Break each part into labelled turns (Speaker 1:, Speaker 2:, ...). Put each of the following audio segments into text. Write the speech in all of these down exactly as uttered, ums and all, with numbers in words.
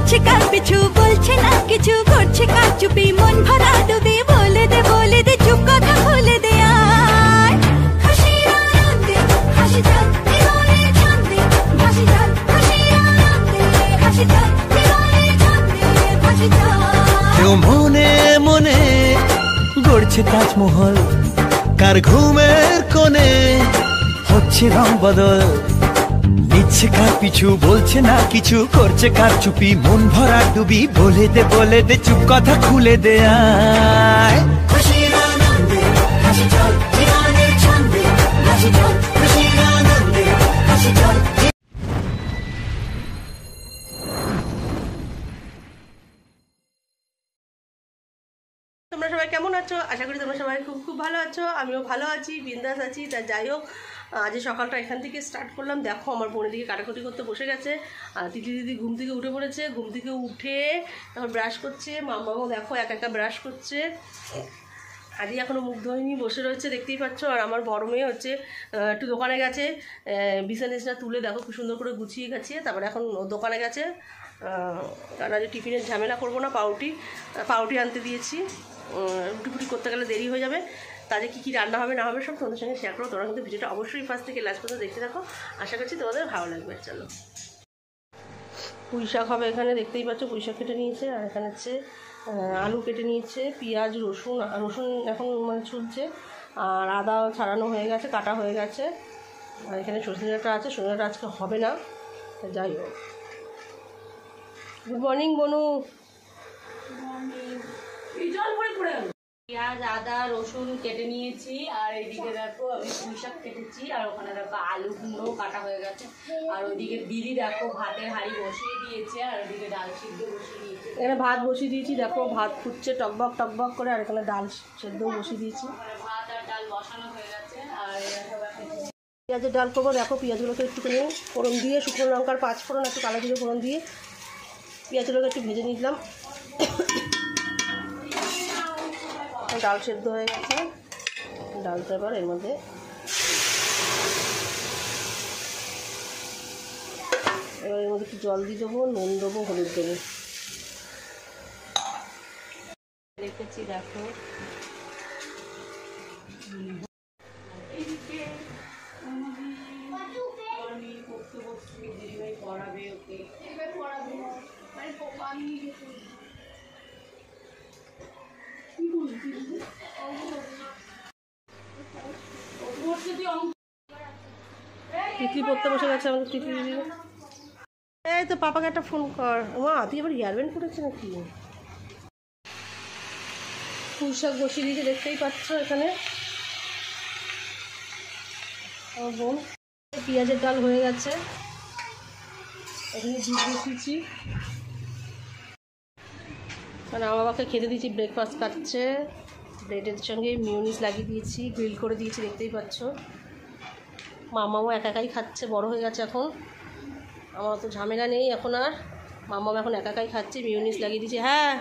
Speaker 1: ঘুরছে কার পিছু বলছে না কিছু করছে কার চুপি মন ভরা ডুবি বলে দে বলে দে চুপ কথা বলে দে আর খুশির আনন্দে হাসি যাক জীবনে ছন্দে ভাসি যাক খুশির আনন্দে হাসি যাক জীবনে ছন্দে ভাসি যাক
Speaker 2: কেউ মনে মনে গড়ছে তাজমহল কার ঘুমের কোণে হচ্ছে রং বদল নিচ্ছে কার পিছু বলছে না কিছু করছে কার চুপি মন ভরা ডুবি বলে দে বলে দে চুপ কথা খুলে দে আয় খুশির আনন্দে হাসি চল জীবনের ছন্দে হাসি চল খুশির আনন্দে হাসি চল।
Speaker 3: তোমরা সবাই কেমন আছো? আশা করি তোমরা সবাই খুব খুব ভালো আছো, আমিও ভালো আছি, বিন্দাস আছি। তা যাই হোক, আজ সকালটা এখান থেকে স্টার্ট করলাম। দেখো আমার বোনের দিকে কাটাকুটি করতে বসে গেছে, আর দিদি দিদি ঘুম থেকে উঠে পড়েছে। ঘুম থেকে উঠে তারপর ব্রাশ করছে, মামাও দেখো এক একটা ব্রাশ করছে। আজই এখনও মুখ ধোয়নি, বসে রয়েছে, দেখতেই পাচ্ছ। আর আমার বড় মেয়ে হচ্ছে একটু দোকানে গেছে, বিছানা টিছানা তুলে দেখো খুব সুন্দর করে গুছিয়ে গেছে। তারপরে এখন দোকানে গেছে, কারণ আজ টিফিনের ঝামেলা করবো না, পাউরুটি পাউরুটি আনতে দিয়েছি। রুটি ফুটি করতে গেলে দেরি হয়ে যাবে। তাদের কী কী রান্না হবে না হবে সব তোমাদের সঙ্গে শেয়ার করো। তোমরা কিন্তু ভিডিওটা অবশ্যই ফার্স্ট থেকে লাস্ট পর্যন্ত দেখতে থাকো, আশা করছি তোমাদের ভালো লাগবে। চলো, পুঁই শাক হবে এখানে, দেখতেই পাচ্ছ পুঁই শাক কেটে নিয়েছে। আর এখানে হচ্ছে আলু কেটে নিয়েছে, পেঁয়াজ রসুন রসুন এখন মানে ছুলছে, আর আদা ছাড়ানো হয়ে গেছে, কাটা হয়ে গেছে। আর এখানে সজনে ডাঁটা আছে, সজনে ডাঁটা আজকে হবে না, যাই হোক। গুড মর্নিং বনু।
Speaker 4: পেঁয়াজ আদা রসুন কেটে নিয়েছি, আর এইদিকে দেখো আমি পুঁই শাক কেটেছি, আর ওখানে দেখো আলু কুমড়ো কাটা হয়ে গেছে। আর ওইদিকে দিদি দেখো ভাতের হাঁড়ি বসিয়ে দিয়েছে, আর ওইদিকে ডাল সিদ্ধ বসিয়ে দিয়েছে।
Speaker 3: এখানে ভাত বসিয়ে দিয়েছি, দেখো ভাত ফুটছে টকবক টকবক করে। আর এখানে ডাল সেদ্ধও বসিয়ে দিয়েছি,
Speaker 4: ভাত আর ডাল বসানো হয়ে গেছে। আর
Speaker 3: পেঁয়াজের ডাল করবো। দেখো পেঁয়াজগুলোকে একটুখানি ফোড়ন দিয়ে, শুকনো লঙ্কার পাঁচ ফোড়ন একটু কালো জিরে ফোড়ন দিয়ে পেঁয়াজগুলোকে একটু ভেজে নিলাম। ডাল সেদ্ধ হয়ে গেছে, ডালটা এবার এর মধ্যে এবার এর মধ্যে একটু জল দিয়ে দেবো, নুন দেবো, হলুদ দেবো।
Speaker 4: রেখেছি দেখো পড়াবে ওকে পড়াবে
Speaker 3: তিতলি পড়তে বসে গেছে আমাদের তিতলি দিদি। এই তো পাপাকে একটা ফোন কর। মা তুই এবার ইয়ারব্যান্ড করেছে নাকি? পুঁই শাক বসিয়ে দিয়েছে, দেখতেই পাচ্ছ এখানে। আমার বোন পেঁয়াজের ডাল হয়ে গেছে, এখানে দুধ বসিয়েছি। মানে আমার বাবাকে খেতে দিয়েছি, ব্রেকফাস্ট খাচ্ছে। ব্রেডের সঙ্গে মিউনিস লাগিয়ে দিয়েছি, গ্রিল করে দিয়েছি, দেখতেই পাচ্ছ। মামাও একা একাই খাচ্ছে, বড় হয়ে গেছে এখন, আমার তো ঝামেলা নেই এখন আর। মামাও এখন একা একাই খাচ্ছে, মিউনিস লাগিয়ে দিয়েছি। হ্যাঁ,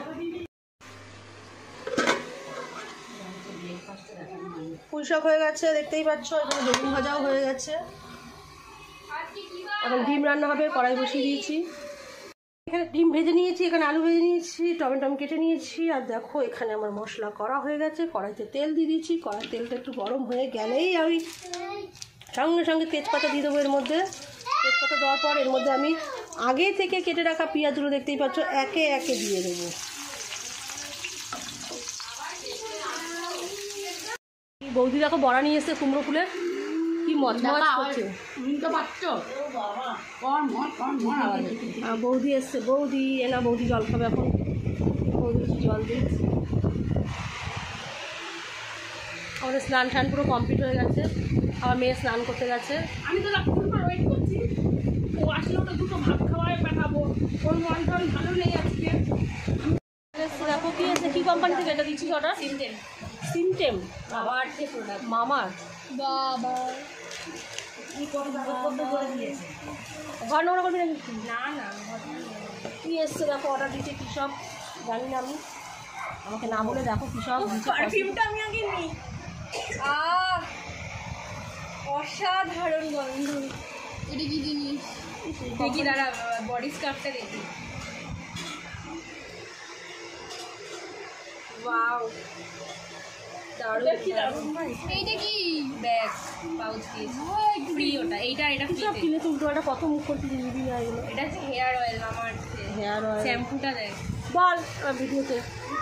Speaker 3: পুঁই শাক হয়ে গেছে, দেখতেই পাচ্ছ। এখানে বেগুন ভাজাও হয়ে গেছে। এখন ডিম রান্না হবে, কড়াই বসিয়ে দিয়েছি। এখানে ডিম ভেজে নিয়েছি, এখানে আলু ভেজে নিয়েছি, টমেটো কেটে নিয়েছি। আর দেখো এখানে আমার মশলা করা হয়ে গেছে, কড়াইতে তেল দিয়ে দিয়েছি। কড়াই তেলটা একটু গরম হয়ে গেলেই আমি সঙ্গে সঙ্গে তেজপাতা দিয়ে দেবো এর মধ্যে। তেজপাতা দেওয়ার পর এর মধ্যে আমি আগে থেকে কেটে রাখা পেঁয়াজগুলো দেখতেই পাচ্ছ একে একে দিয়ে দেবো। বৌদি দেখো বড়া নিয়ে এসছে কুমড়ো ফুলের, কি মজা করছে। বৌদি এসছে, বৌদি এনা বৌদি জল খাবে এখন, বৌদি জল দিই। আমাদের স্নান টান পুরো কমপ্লিট হয়ে গেছে, আমার মেয়ে স্নান করতে গেছে।
Speaker 4: আমি তো ওয়েট করছি, ও আসলে ওটা দুটো ভাত খাওয়ায় পাঠাবো, ওর মন টন ভালো নেই আজকে।
Speaker 3: দেখো কি আছে, কি কোম্পানি থেকে এটা দিচ্ছিস অর্ডার?
Speaker 4: সিনটেম
Speaker 3: সিনটেম
Speaker 4: আবার যে প্রোডাক্ট
Speaker 3: মামার।
Speaker 4: বাবা
Speaker 3: ঘর নোংরা করবি নাকি?
Speaker 4: না না
Speaker 3: কি এসছে দেখো, অর্ডার দিচ্ছে কী সব জানি না আমি, আমাকে না বলে দেখো কী সব।
Speaker 4: পারফিউমটা আমি আগে নিই। আহ অসাধারণ গন্ধ। এটা কি জিনিস দেখি, দাঁড়া বডি স্কার্ফটা দেখি।
Speaker 3: ওয়াও
Speaker 4: এইটা কি ব্যাগ পাউচ পিস ফ্রি ওটা এইটা এটা
Speaker 3: সব কিনে তো উল্টো একটা কত মুখ করতে নিবি না এগুলো।
Speaker 4: এটা হচ্ছে হেয়ার অয়েল আমার
Speaker 3: হেয়ার অয়েল
Speaker 4: শ্যাম্পুটা দেখ
Speaker 3: বল ভিডিওতে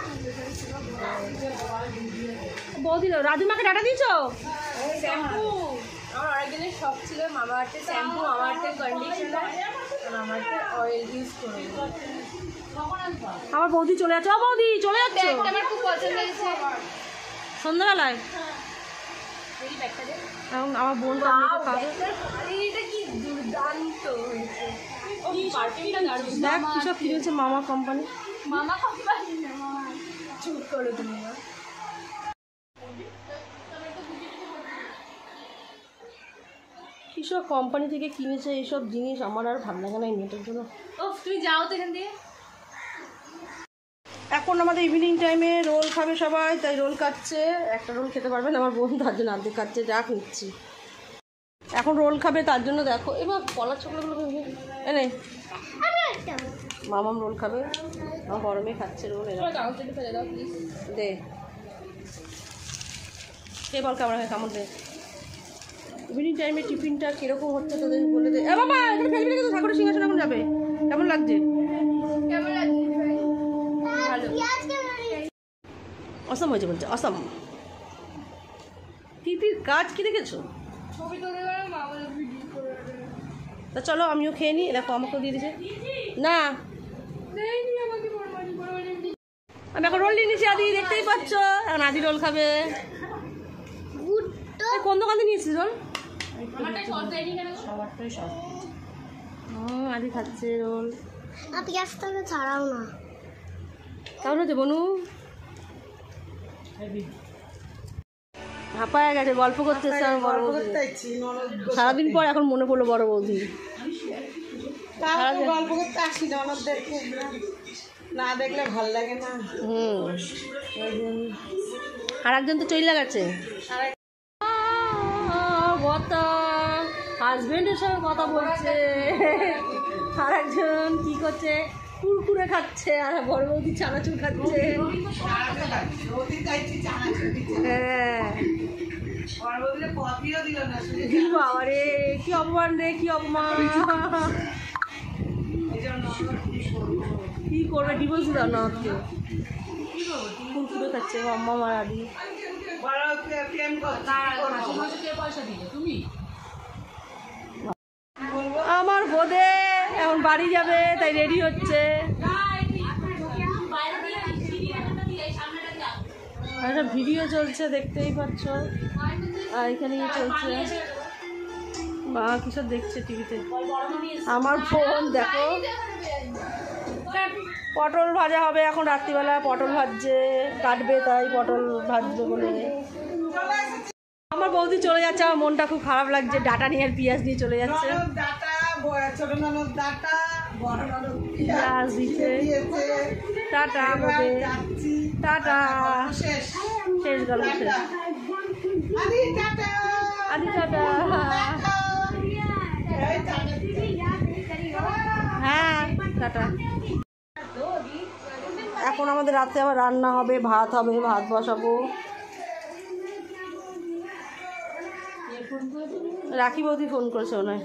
Speaker 3: বৌদি রাজুমাকে ডাটা দিয়েছো?
Speaker 4: শ্যাম্পু আমার অনেকদিনের শখ ছিল মামা আর্থের শ্যাম্পু, মামা আর্থের কন্ডিশনার, মামা আর্থের অয়েল ইউজ করে।
Speaker 3: আমার বৌদি চলে যাচ্ছে। ও বৌদি চলে যাচ্ছে
Speaker 4: ব্যাগটা আমার খুব পছন্দ হয়েছে।
Speaker 3: সন্ধ্যাবেলায়।
Speaker 4: এই ব্যাগটা দেখ।
Speaker 3: এখন আমার বোন তো আমাকে খাবে।
Speaker 4: এইটা কি দুর্দান্ত হয়েছে। ও পারফিউমটা দারুণ।
Speaker 3: দেখ কি সব কিনেছে মামা কোম্পানি।
Speaker 4: মামা কোম্পানি না মামা। চুপ করো তুমি না।
Speaker 3: কি সব কোম্পানি থেকে কিনেছে এইসব জিনিস আমার আর ভালো লাগে না এই মেয়েটার জন্য।
Speaker 4: ও তুমি যাও তো এখান দিয়ে।
Speaker 3: এখন আমাদের ইভিনিং টাইমে রোল খাবে সবাই, তাই রোল কাটছে। একটা রোল খেতে পারবেন আমার বোন, তার জন্য আর্ধেক কাটছে, যা নিচ্ছি। এখন রোল খাবে তার জন্য দেখো এবার কলার চকলেটগুলো এনে মামাম রোল খাবে। আমার গরমে খাচ্ছে রোল। এরা
Speaker 4: ফেলে দাও please.
Speaker 3: They K ball camera কেমন দে। ইভিনিং টাইমে টিফিনটা কীরকম হচ্ছে তোদের বলে দে। এ বাবা এখানে ফেলবি না কিন্তু, ঠাকুরের সিংহাসন এখন যাবে। কেমন লাগছে?
Speaker 4: কেমন লাগছে? ভালো।
Speaker 3: অসম হয়েছে বলছে, অসম। টিপির কাজ কি দেখেছো?
Speaker 4: ছবি তুলে দাও মা বলে ভিডিও করে।
Speaker 3: তা চলো আমিও খেয়ে নিই। দেখো আমাকেও দিয়ে দিয়েছে না।
Speaker 4: দেইনি আমাকে বড়মানি বড়মানি।
Speaker 3: আমি এখন রোল নিয়ে নিয়েছি, আদি দেখতেই পাচ্ছ। এখন আদি রোল খাবে। এই কোন দোকান থেকে নিয়েছিস রোল?
Speaker 4: আমারটা শর্ট দেইনি কেন?
Speaker 3: সবারটাই সব। হুম আদি খাচ্ছে রোল।
Speaker 1: না পেঁয়াজটাকে ছাড়াও না।
Speaker 3: কেমন হচ্ছে বনু? হাঁপায় গেছে, গল্প করতে এসছে আমার বড় বৌদি। সারাদিন পর এখন মনে পড়লো বড় বৌদি।
Speaker 5: গল্প করতে আসি ননদদেরকে না দেখলে ভালো লাগে না।
Speaker 3: হুম আর একজন তো চইলা গেছে। কথা হাজবেন্ডের সঙ্গে কথা বলছে, আর একজন কি করছে কুরকুরে খাচ্ছে, আর বড় বৌদি চানাচুর খাচ্ছে। হ্যাঁ বাবা রে কি অপমান রে, কি অপমান। কি করবে ডিভোর্স দাও না আজকে। কুরকুরে খাচ্ছে মাম্মা মার আদি। আমার বোধে এখন বাড়ি যাবে তাই রেডি হচ্ছে। একটা ভিডিও চলছে দেখতেই পাচ্ছ, আর এখানে চলছে মা কিসব দেখছে টিভিতে। আমার ফোন দেখো। পটল ভাজা হবে এখন রাত্রিবেলা, পটল ভাজছে, কাটবে তাই পটল ভাজবে বলে। আমার বৌদি চলে যাচ্ছে, আমার মনটা খুব খারাপ লাগছে। ডাটা নিয়ে আর পেঁয়াজ দিয়ে চলে যাচ্ছে। পেঁয়াজ দিচ্ছে। টাটা বলে টাটা, শেষ গল্প শেষ। আদি টাটা। হ্যাঁ টাটা। এখন আমাদের রাতে আবার রান্না হবে, ভাত হবে, ভাত বসাবো। রাখি বৌদি ফোন করেছে ওনায়।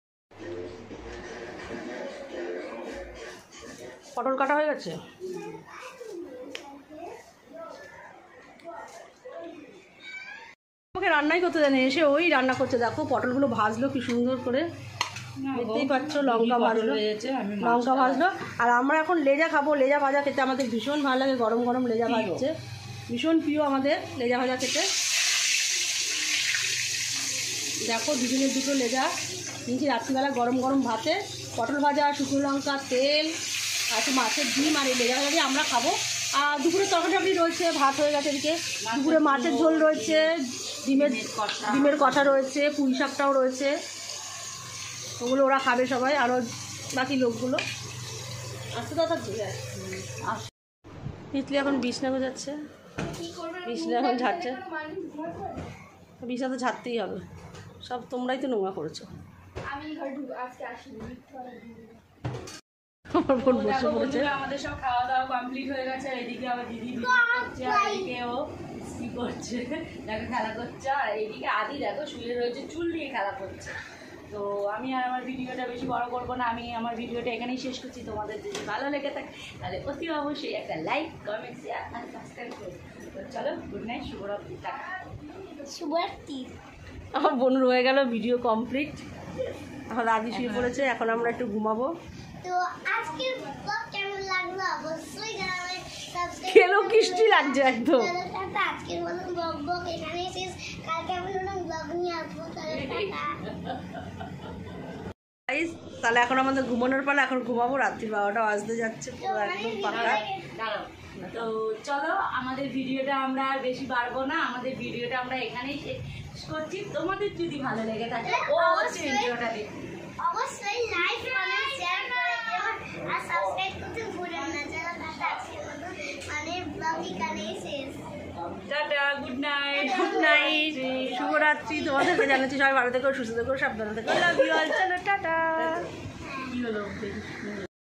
Speaker 3: পটল কাটা হয়ে গেছে। আমাকে রান্নাই করতে দেয়নি, এসে ওই রান্না করছে। দেখো পটলগুলো ভাজলো কি সুন্দর করে, দেখতেই পাচ্ছ। লঙ্কা ভাজলো, লঙ্কা ভাজলো। আর আমরা এখন লেজা খাবো। লেজা ভাজা খেতে আমাদের ভীষণ ভালো লাগে। গরম গরম লেজা ভাজছে, ভীষণ প্রিয় আমাদের লেজা ভাজা খেতে। দেখো দুদিনের দুটো লেজা নিয়েছি রাত্রিবেলা গরম গরম ভাতে, পটল ভাজা, শুকনো লঙ্কা, তেল, আর একটু মাছের ডিম, আর এই লেজা ভাজা দিয়ে আমরা খাবো। আর দুপুরে তরকারি রয়েছে, ভাত হয়ে গেছে এদিকে। দুপুরে মাছের ঝোল রয়েছে, ডিমের ডিমের কষা রয়েছে, পুঁই শাকটাও রয়েছে। ওগুলো ওরা খাবে সবাই, আরও বাকি লোকগুলো আসতে তো যায়। তিতলি এখন বিছনা গোছাচ্ছে, বিছনা এখন ঝাড়ছে। বিছনা তো ঝাড়তেই হবে, সব তোমরাই তো নোংরা করেছো। আমার বোন বসে
Speaker 4: দেখো
Speaker 3: পড়েছে।
Speaker 4: বন্ধুরা, আমাদের সব খাওয়া দাওয়া কমপ্লিট হয়ে গেছে। আর এদিকে আবার দিদি ভিডিও করছে, আর এদিকে ও কি করছে দেখো, খেলা করছে। আর এইদিকে আদি দেখো শুয়ে রয়েছে, চুল দিয়ে খেলা করছে। তো আমি আর আমার ভিডিওটা বেশি বড় করবো না, আমি আমার ভিডিওটা এখানেই শেষ করছি। তোমাদের যদি ভালো লেগে থাকে তাহলে অতি অবশ্যই একটা লাইক, কমেন্ট, শেয়ার আর সাবস্ক্রাইব করো। তো চলো, গুড নাইট, শুভরাত্রি, টাটা।
Speaker 1: শুভরাত্রি।
Speaker 3: আমার বোনের হয়ে গেল ভিডিও কমপ্লিট। এখন আদি শুয়ে পড়েছে, এখন আমরা একটু ঘুমাবো।
Speaker 1: তো আজকের ব্লগ কেমন লাগলো অবশ্যই জানাবেন। সাবস্ক্রাইব
Speaker 3: খেলো কিষ্টি লাগছে একদম।
Speaker 1: টাটা। আজকের মতন ব্লগ ব্লগ এখানেই শেষ। কালকে আমি নতুন ব্লগ নিয়ে আসবো। তাহলে টাটা।
Speaker 3: Guys, তাহলে এখন আমাদের ঘুমানোর পালা, এখন ঘুমাবো। রাত্রি বারোটা বাজতে যাচ্ছে, পুরো একদম পাকা।
Speaker 4: দাঁড়াও। তো চলো, আমাদের ভিডিওটা আমরা আর বেশি বাড়বো না, আমাদের ভিডিওটা আমরা এখানেই শেষ করছি। তোমাদের যদি ভালো লেগে থাকে অবশ্যই ভিডিওটা দেখো।
Speaker 1: অবশ্যই লাইক কমেন্ট শেয়ার করে দিও আর সাবস্ক্রাইব করতে ভুলবেন না। চলো টাটা। আজকের মতন মানে ব্লগ এখানেই শেষ।
Speaker 4: Tata, good night.
Speaker 3: Good night, শুভরাত্রি। তোমাদেরকে জানাচ্ছি সবাই ভালো থেকো, সুস্থ থেকো, সাবধানে থেকো। Love you all. চলো টাটা।
Speaker 4: কি হলো?